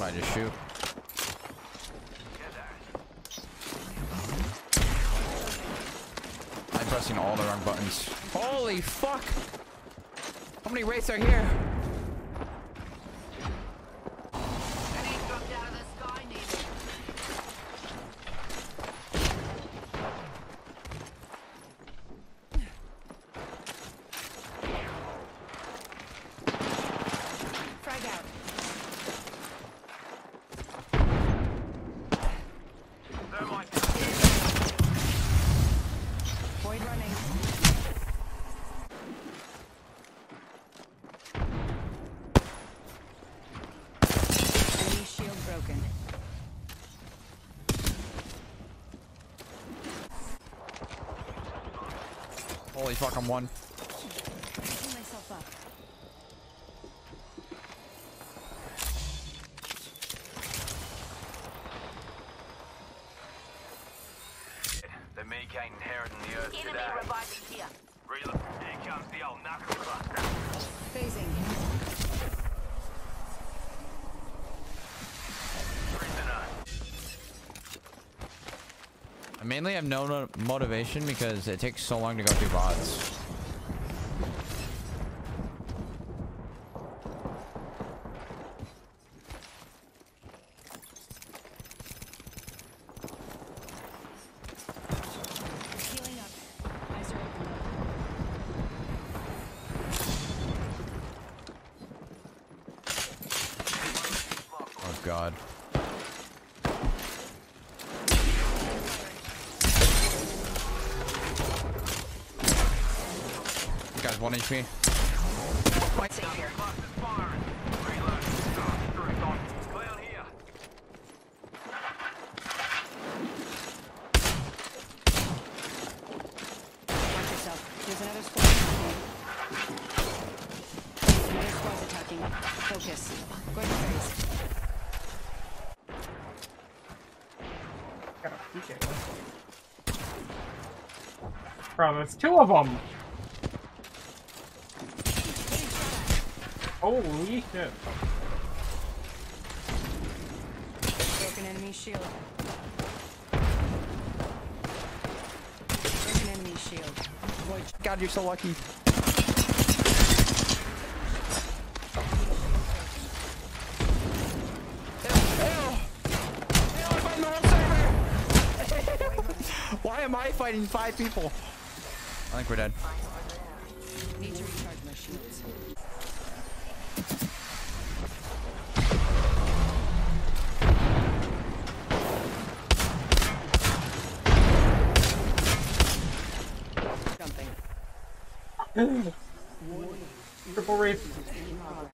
I just shoot. I'm pressing all the wrong buttons. Holy fuck! How many wraiths are here? Holy fuck, I'm one. The meek ain't inheriting the earth today. Enemy reviving here. Reload. Here comes the old knuckle cluster. Phasing. Prisoner. I mainly have no motivation because it takes so long to go through bots. Healing up. Eyes are open. Oh god. You guys 1 HP. Safe here. Cluster's firing. Reload. Screw's on. Clear here. Watch yourself. There's another squad attacking. Another squad's attacking. Focus. Go to phase. Got a PK. Bro, there's 2 of them. Holy shit. Broken enemy shield. Broken enemy shield. Void. God, you're so lucky. Why am I fighting 5 people? I think we're dead. Need to recharge my shields. Jumping. Triple race.